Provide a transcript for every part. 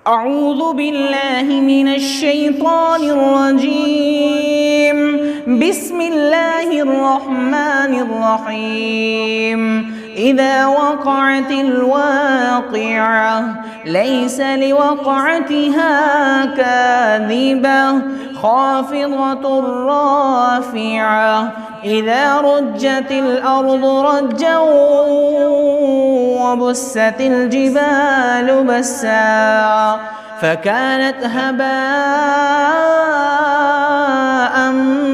أعوذ بالله من الشيطان الرجيم. بسم الله الرحمن الرحيم. إذا وقعت الواقعة ليس لوقعتها كاذبة خافضة رافعة إذا رجت الأرض رجا وبست الجبال بسا فكانت هباء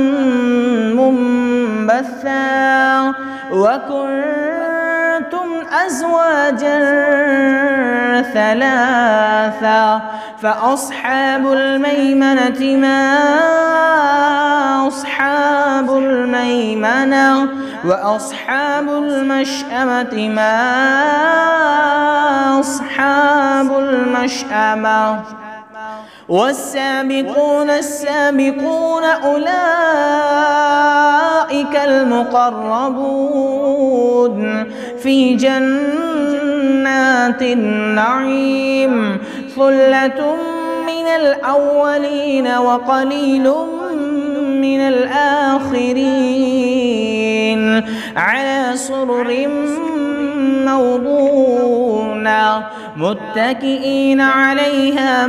منبثا وكنتم أزواجا ثلاثا فأصحاب الميمنة ما أصحاب الميمنة وأصحاب المشأمة ما أصحاب المشأمة والسابقون السابقون أولئك المقربون في جنات النعيم ثلة من الأولين وقليل من الآخرين على سرر موضونة متكئين عليها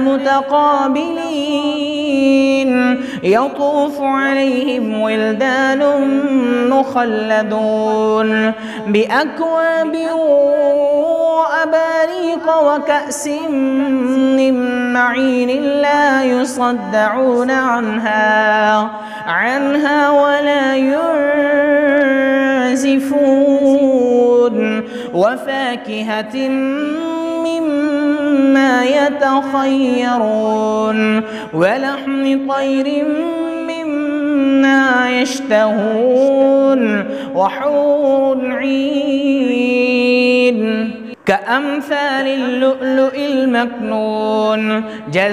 متقابلين يطوف عليهم ولدان مخلدون بأكواب وأباريق وكأس من معين لا يصدعون عنها ولا ينزفون وفاكهة مما يتخيرون ولحم طير مما يشتهون وحور عين كأمثال اللؤلؤ المكنون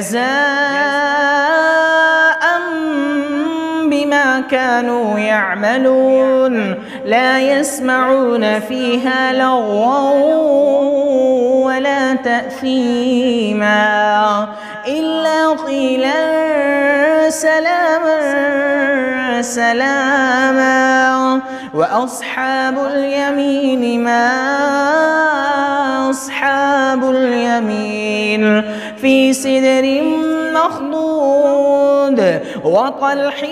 جزاء بما كانوا يعملون لا يسمعون فيها لغوا ولا تأثيما إلا قيلا سلاما سلاما وأصحاب اليمين ما أصحاب اليمين في سدر مخضود وطلح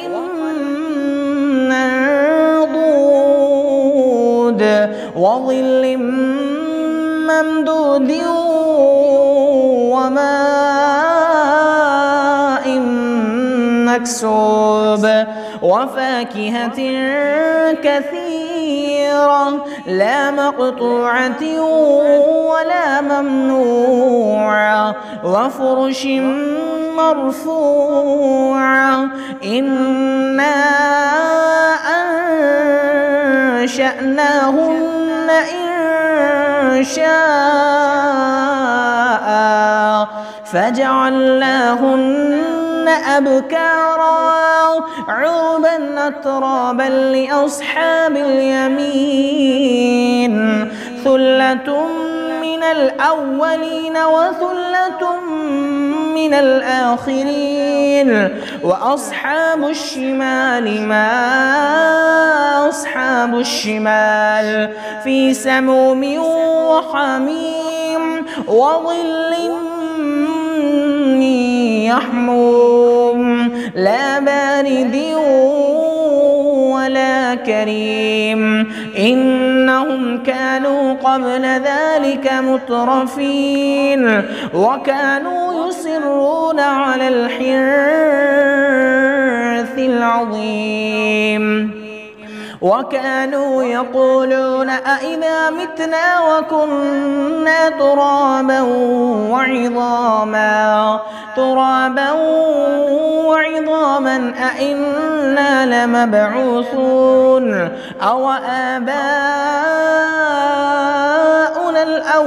منضود وظل ممدود وماء مكسوب وفاكهة كثيرة لا مقطوعة ولا ممنوعة وفرش مرفوعة إنا أنشأناهن إنشاء فجعلناهن أبكارا عربا أترابا لأصحاب اليمين ثلة من الأولين وثلة من الآخرين وأصحاب الشمال ما أصحاب الشمال في سموم وحميم وظل يحموم لا بارد ولا كريم إنهم كانوا قبل ذلك مترفين وكانوا يصرون على الحنث العظيم وكانوا يقولون أئذا متنا وكنا ترابا وعظاما أئنا لمبعوثون أو آباؤنا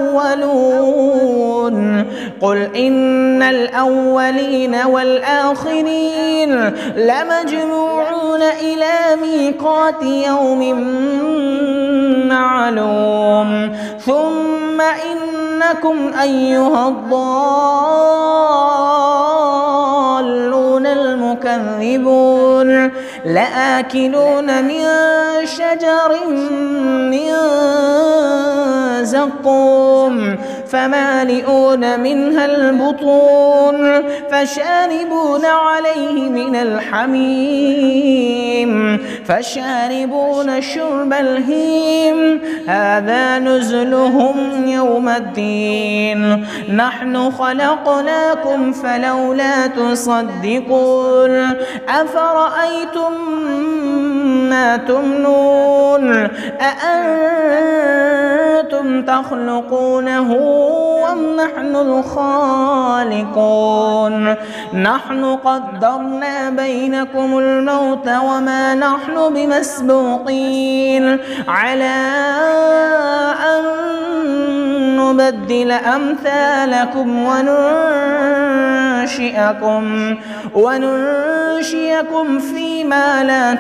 الأولون قل إن الأولين والآخرين لمجموعون إلى ميقات يوم معلوم ثم إنكم أيها الضالون لآكلون من شجر من زقوم فمالئون منها البطون فشاربون عليه من الحميم فشاربون شرب الهيم هذا نزلهم يوم الدين نحن خلقناكم فلولا تصدقون أفرأيتم ما تمنون أأنتم تخلقونه أم نحن الخالقون نحن قدرنا بينكم الموت وما نحن بمسبوقين على أن نبدل أمثالكم وننشئكم فيما لا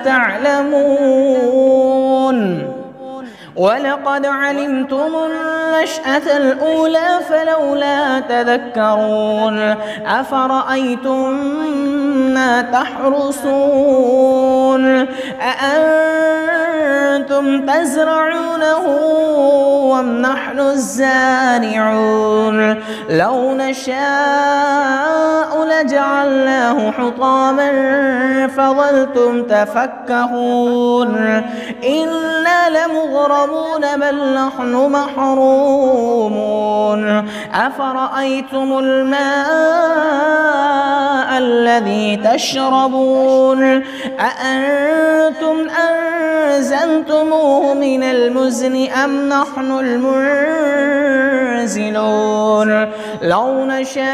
تعلمون ولقد علمتم النشأة الأولى فلولا تذكرون أفرأيتم ما تحرثون أأنتم تزرعونه أم نحن الزارعون لو نشاء لجعلناه حطاما فظلتم تفكهون إنا لمغرمون بل نحن محرومون أفرأيتم الماء الذي تشربون أأنتم أنزلتموه من المزن أم نحن المنزلون لو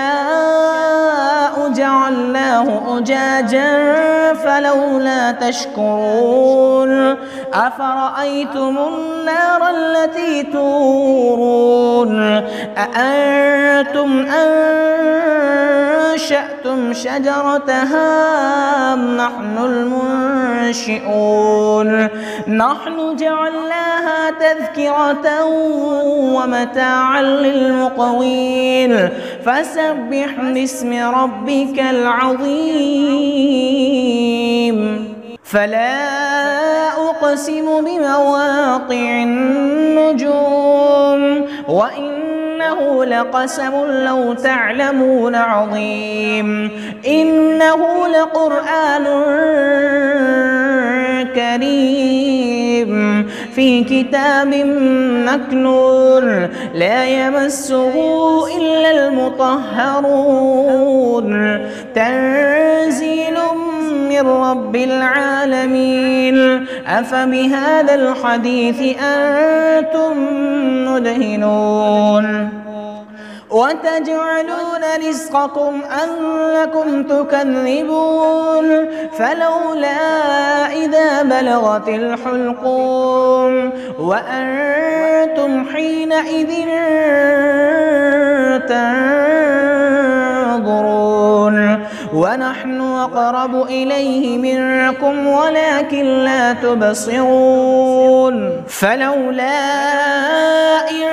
نشاء جعلناه أجاجا فلولا تشكرون أفرأيتم النار التي تورون أأنتم أنشأتم شجرتها أم نحن المنشئون نحن جعلناها تذكرة ومتاعا للمقوين فسبح باسم ربك العظيم فلا أقسم بمواقع النجوم وإنه لقسم لو تعلمون عظيم إنه لقرآن كريم في كتاب مكنون لا يمسه إلا المطهرون تنزيل من رب العالمين أفبهذا الحديث أنتم مدهنون وتجعلون رزقكم أنكم تكذبون فلولا إذا بلغت الحلقوم وأنتم حينئذ تنظرون ونحن أقرب إليه منكم ولكن لا تبصرون فلولا إن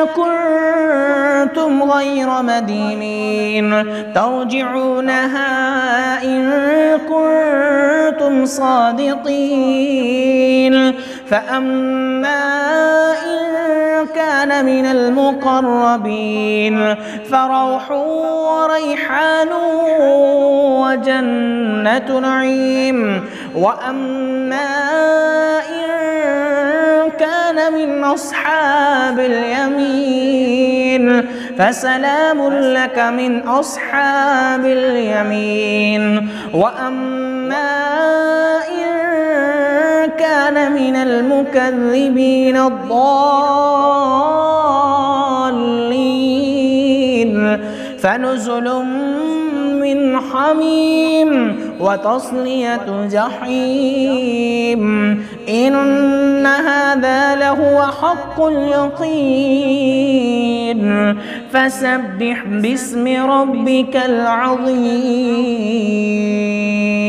كنتم غير مدينين ترجعونها إن كنتم صادقين فأما إن كان من المقربين فروح وريحان وجنة نعيم وأما إن كان من أصحاب اليمين فسلام لك من أصحاب اليمين وأما إن كان من المكذبين الضالين فنزل من حميم وتصلية جحيم إن هذا لهو حق اليقين فسبح باسم ربك العظيم.